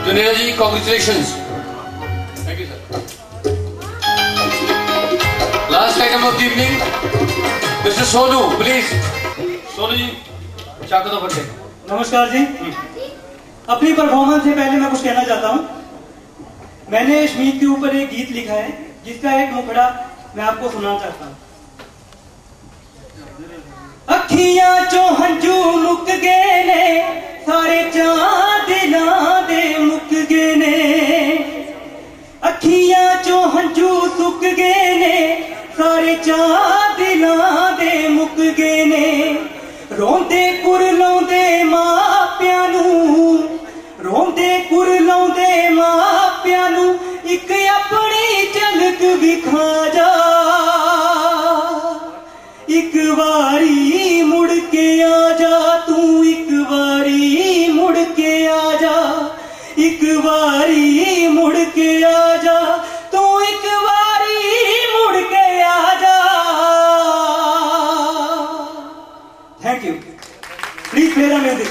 Juneja ji, congratulations. Thank you sir. Last item of the evening, mister Sonu, please. Sonu ji, चाकू दो बच्चे। नमस्कार जी। अपनी परफॉर्मेंस से पहले मैं कुछ कहना चाहता हूँ। मैंने शमीत के ऊपर एक गीत लिखा है जिसका एक मुखड़ा मैं आपको सुनाना चाहता हूँ। अखियां चो हंजू मुक गए ने, सारे चां दिलां दे मुक गए ने। अखियां चो हंजू सुक गए ने, सारे चां दिलां दे मुक गए ने। रोंदे कुरलाउंदे मापियां नूं, रोंदे कुरलाउंदे मापियां नूं, इक अपनी झलक विखा जा। एक बारी मुड़ के आ जा तू, एक बारी मुड़ के आ जा। एक बारी मुड़ के आ जा तू, एक बारी मुड़ के आ जा। Thank you. Please play the music.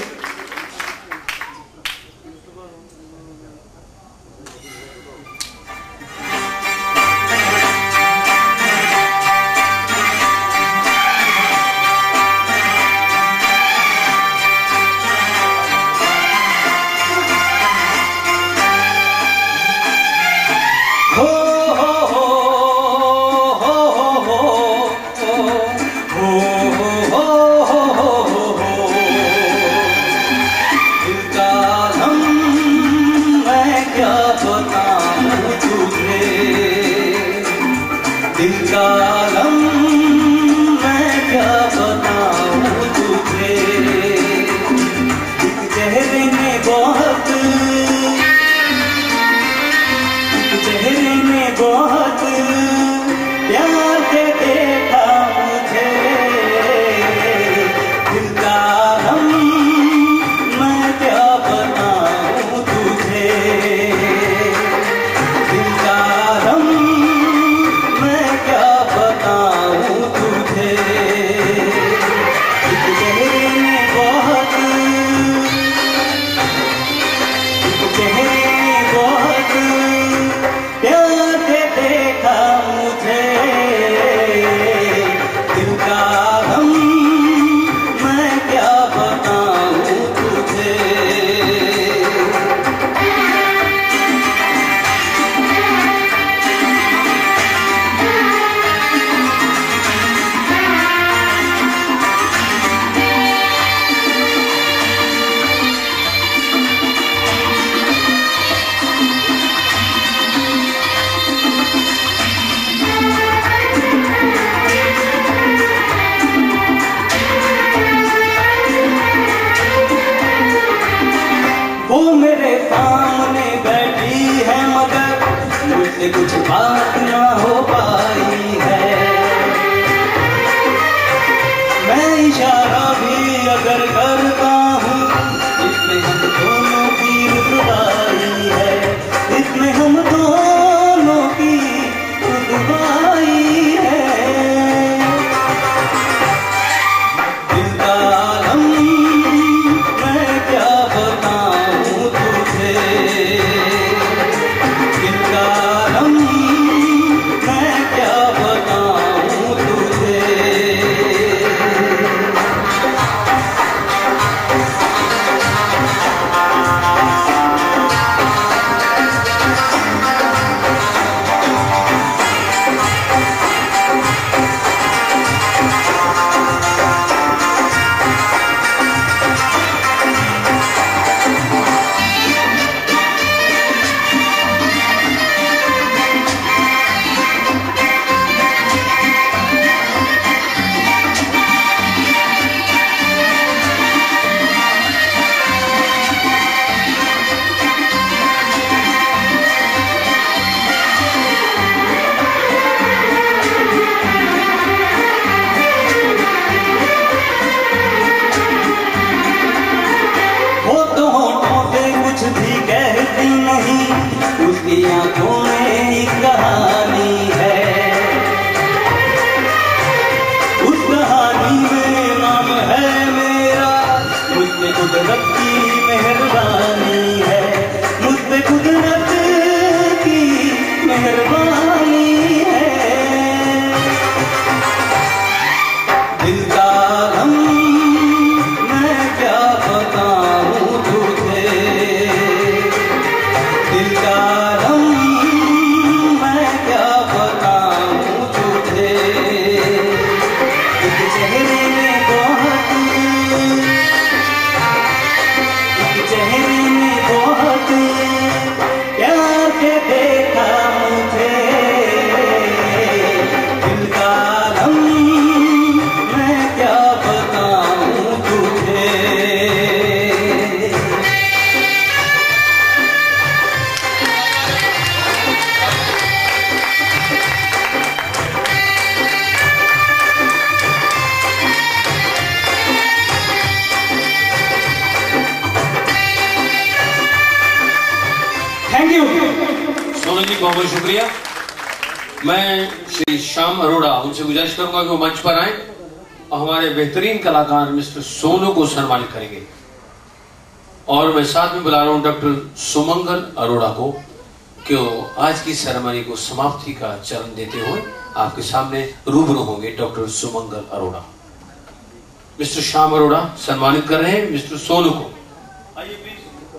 Sonu ji बहुत बहुत शुक्रिया। मैं श्री श्याम अरोड़ा उनसे गुजारिश करूंगा कि वो मंच पर आए और हमारे बेहतरीन कलाकार मिस्टर सोनू को सम्मानित करेंगे। और मैं साथ में बुला रहा हूं डॉक्टर सुमंगल अरोड़ा को कि वो आज की सेरेमनी को समाप्ति का चरण देते हुए आपके सामने रूबरू होंगे। डॉक्टर सुमंगल अरोड़ा, मिस्टर श्याम अरोड़ा सम्मानित कर रहे हैं मिस्टर सोनू को। आइए प्लीज।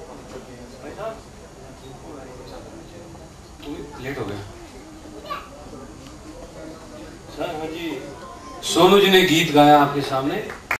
लेट हो गया सर। हाँ जी, सोनू जी ने गीत गाया आपके सामने।